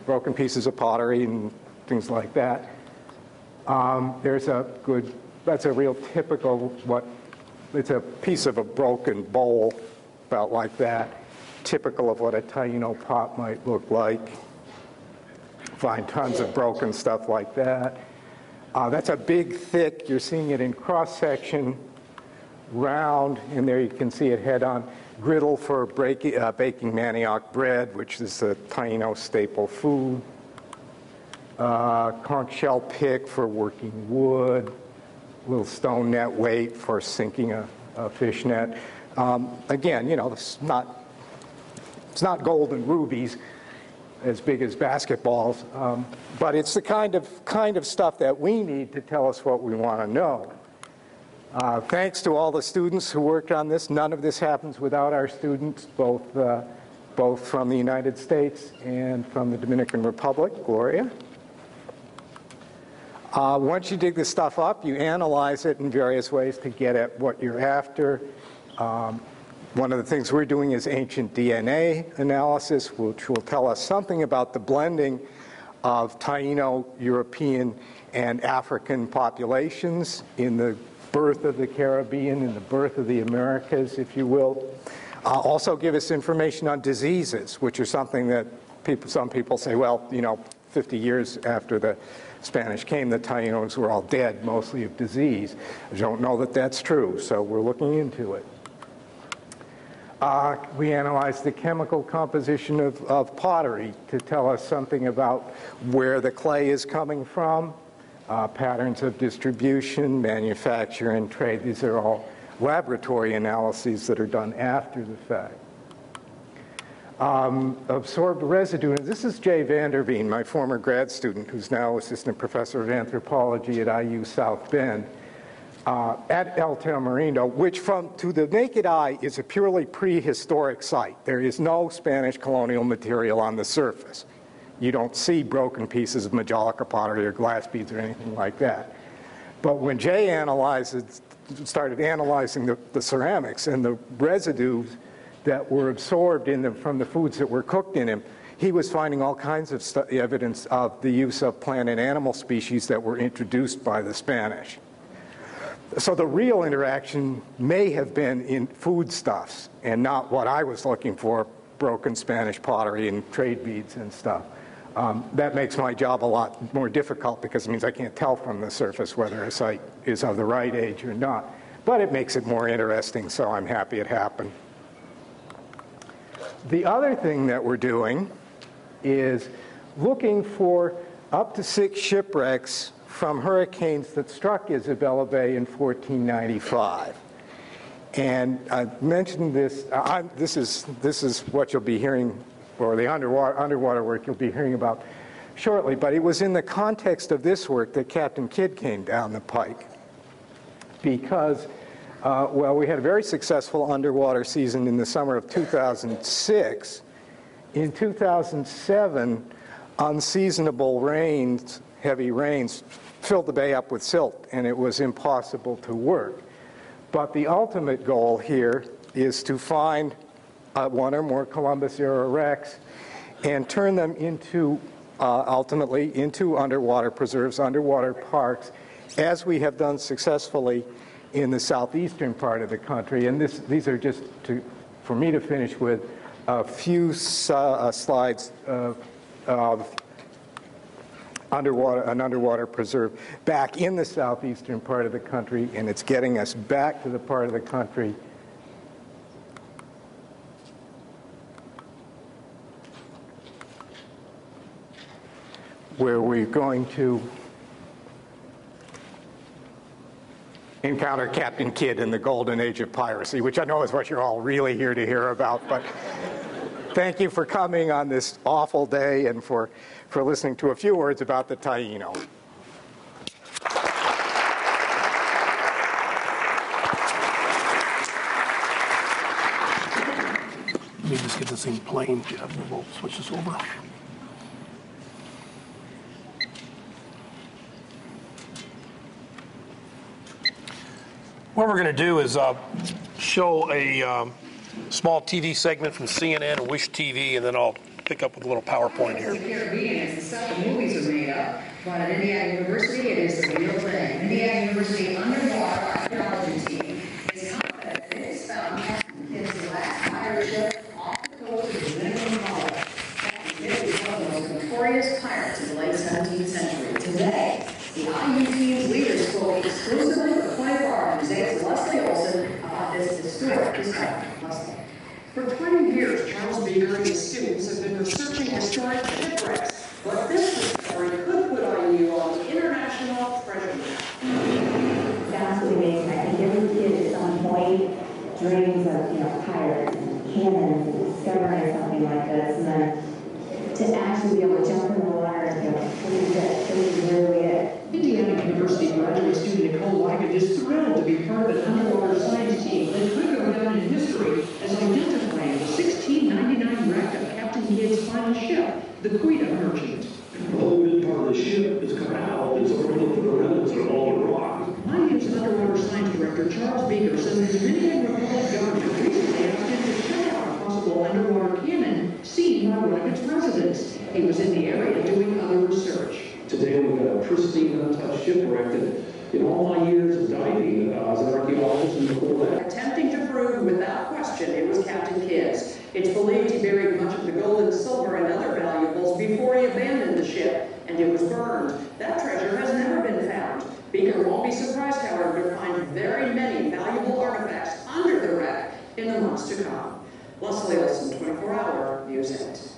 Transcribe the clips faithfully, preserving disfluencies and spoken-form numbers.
broken pieces of pottery and things like that. Um, there's a good, that's a real typical, what, it's a piece of a broken bowl, about like that, typical of what a Taino pot might look like. Find tons of broken stuff like that. Uh, that's a big, thick, you're seeing it in cross-section, round, and there you can see it head-on, griddle for breaking, uh, baking manioc bread, which is a Taino staple food. Uh, conch shell pick for working wood. Little stone net weight for sinking a, a fish net. Um, again, you know, it's not, it's not gold and rubies as big as basketballs, um, but it's the kind of, kind of stuff that we need to tell us what we want to know. Uh, thanks to all the students who worked on this. None of this happens without our students, both, uh, both from the United States and from the Dominican Republic. Gloria. Uh, once you dig this stuff up, you analyze it in various ways to get at what you're after. Um, one of the things we're doing is ancient D N A analysis, which will tell us something about the blending of Taino, European, and African populations in the birth of the Caribbean, in the birth of the Americas, if you will. Uh, also give us information on diseases, which are something that people, some people say, well, you know, fifty years after the Spanish came, the Tainos were all dead, mostly of disease. I don't know that that's true, so we're looking into it. Uh, we analyzed the chemical composition of, of pottery to tell us something about where the clay is coming from, uh, patterns of distribution, manufacture, and trade. These are all laboratory analyses that are done after the fact. Um, absorbed residue. And this is Jay Vanderveen, my former grad student, who's now assistant professor of anthropology at I U South Bend, uh, at El Tamarindo, which from to the naked eye is a purely prehistoric site. There is no Spanish colonial material on the surface. You don't see broken pieces of Majolica pottery or glass beads or anything like that. But when Jay analyzed, started analyzing the, the ceramics and the residues that were absorbed in them from the foods that were cooked in them, he was finding all kinds of evidence of the use of plant and animal species that were introduced by the Spanish. So the real interaction may have been in foodstuffs and not what I was looking for, broken Spanish pottery and trade beads and stuff. Um, that makes my job a lot more difficult because it means I can't tell from the surface whether a site is of the right age or not. But it makes it more interesting, so I'm happy it happened. The other thing that we're doing is looking for up to six shipwrecks from hurricanes that struck Isabella Bay in fourteen ninety-five. And I mentioned this, uh, this is, this is what you'll be hearing, or the underwater, underwater work you'll be hearing about shortly, but it was in the context of this work that Captain Kidd came down the pike. Because, uh, well, we had a very successful underwater season in the summer of two thousand six. In two thousand seven, unseasonable rains, heavy rains, filled the bay up with silt, and it was impossible to work. But the ultimate goal here is to find uh, one or more Columbus-era wrecks and turn them into, uh, ultimately, into underwater preserves, underwater parks, as we have done successfully in the southeastern part of the country. And this, these are just to, for me to finish with a few uh, slides uh, of underwater, an underwater preserve back in the southeastern part of the country, and it's getting us back to the part of the country where we're going to encounter Captain Kidd in the golden age of piracy, which I know is what you're all really here to hear about. But thank you for coming on this awful day and for, for listening to a few words about the Taino. Let me just get this thing playing, Jeff, and we'll switch this over. What we're going to do is uh, show a um, small T V segment from C N N and Wish T V, and then I'll pick up with a little PowerPoint here. The Caribbean is the stuff the movies are made of, but at Indiana University it is the real thing. Indiana University underwater archaeology team is confident that it has found Captain Kidd's last pirate ship off the coast of the Dominican Republic. Captain Kidd was one of the most notorious pirates of the late seventeenth century. Today, the I U team's leaders spoke exclusively with twenty-four hour Museum's Leslie Olson about this historic discovery. Leslie. For twenty years, Charles Beaker and his students have been researching historic shipwrecks, but this discovery could put I U on the international treasure map. It's absolutely amazing. I think every kid at some point dreams of, you know, pirates and cannons and discovering something like this, and then to actually be able to jump in the water and go, this is it, this is really it. Indiana University graduate student Nicole Ligon is thrilled to be part of an underwater science team that could go down in history as identifying the sixteen ninety-nine wreck of Captain Kidd's final ship, the Queen Merchant. The whole mid part of the ship is cut out, and so we're looking for the remnants of all the rock. I U's underwater science director, Charles Beaker, says the Dominican Republic government recently asked him to check out a possible underwater cannon seen by one of its residents. He was in the area doing other research. Today we've got a pristine, untouched shipwreck that, in all my years of diving uh, as an archaeologist and before that, Attempting to prove without question it was Captain Kidd's. It's believed he buried much of the gold and silver and other valuables before he abandoned the ship, and it was burned. That treasure has never been found. Beaker won't be surprised, however, to find very many valuable artifacts under the wreck in the months to come. Leslie Olson, twenty-four hour News eight.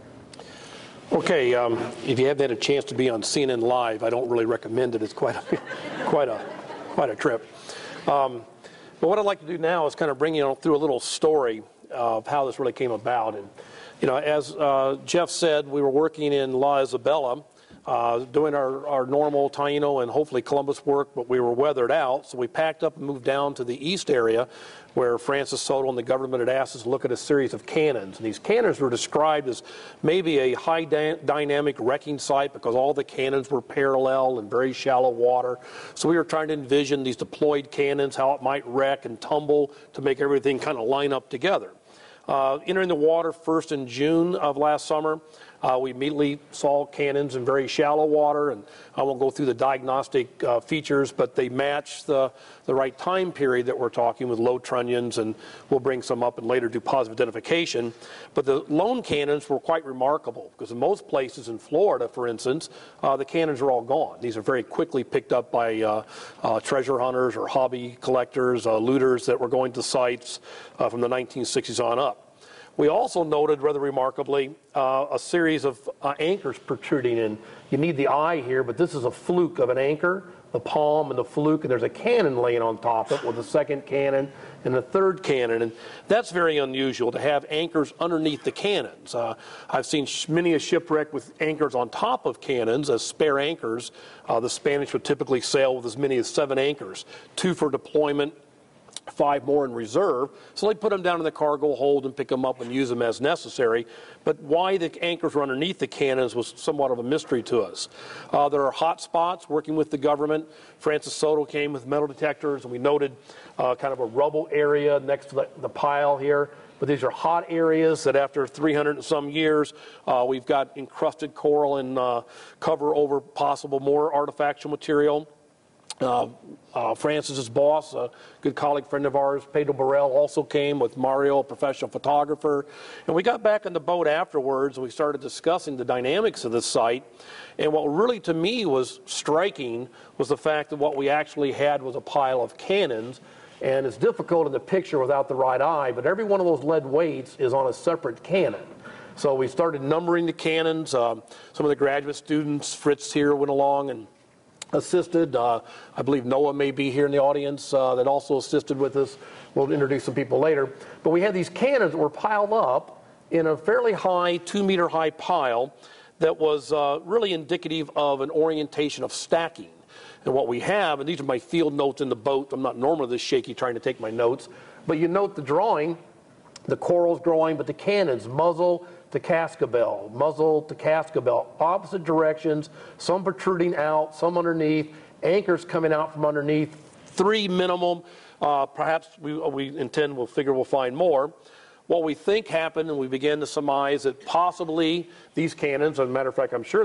Okay, um, if you haven't had a chance to be on C N N Live, I don't really recommend it. It's quite a, quite a, quite a trip. Um, but what I'd like to do now is kind of bring you through a little story of how this really came about. And, you know, as uh, Jeff said, we were working in La Isabela, uh, doing our, our normal Taino and hopefully Columbus work, but we were weathered out. So we packed up and moved down to the east area where Francis Soto and the government had asked us to look at a series of cannons. And these cannons were described as maybe a high dy- dynamic wrecking site because all the cannons were parallel in very shallow water. So we were trying to envision these deployed cannons, how it might wreck and tumble to make everything kind of line up together. Uh, entering the water first in June of last summer, uh, we immediately saw cannons in very shallow water, and I won't go through the diagnostic uh, features, but they match the, the right time period that we're talking with low trunnions, and we'll bring some up and later do positive identification. But the lone cannons were quite remarkable, because in most places in Florida, for instance, uh, the cannons are all gone. These are very quickly picked up by uh, uh, treasure hunters or hobby collectors, uh, looters that were going to sites uh, from the nineteen sixties on up. We also noted, rather remarkably, uh, a series of uh, anchors protruding in. You need the eye here, but this is a fluke of an anchor, the palm and the fluke, and there's a cannon laying on top of it with a second cannon and a third cannon. And that's very unusual to have anchors underneath the cannons. Uh, I've seen sh- many a shipwreck with anchors on top of cannons as spare anchors. Uh, the Spanish would typically sail with as many as seven anchors, two for deployment, five more in reserve, so they put them down in the cargo hold and pick them up and use them as necessary. But why the anchors were underneath the cannons was somewhat of a mystery to us. Uh, there are hot spots working with the government. Francis Soto came with metal detectors, and we noted uh, kind of a rubble area next to the, the pile here. But these are hot areas that after three hundred and some years, uh, we've got encrusted coral and uh, cover over possible more artifactual material. Uh, uh, Francis's boss, a good colleague friend of ours, Pedro Burrell, also came with Mario, a professional photographer. And we got back on the boat afterwards and we started discussing the dynamics of this site. And what really to me was striking was the fact that what we actually had was a pile of cannons. And it's difficult in the picture without the right eye, but every one of those lead weights is on a separate cannon. So we started numbering the cannons. Um, some of the graduate students, Fritz here, went along and assisted. Uh, I believe Noah may be here in the audience uh, that also assisted with us. We'll introduce some people later. But we had these cannons that were piled up in a fairly high, two meter high pile that was uh, really indicative of an orientation of stacking. And what we have, and these are my field notes in the boat. I'm not normally this shaky trying to take my notes. But you note the drawing, the coral's growing, but the cannons, muzzle to cascabel, muzzle to cascabel, opposite directions, some protruding out, some underneath, anchors coming out from underneath, three minimum. Uh, perhaps we, we intend, we'll figure we'll find more. what we think happened, and we began to surmise that possibly these cannons, as a matter of fact, I'm sure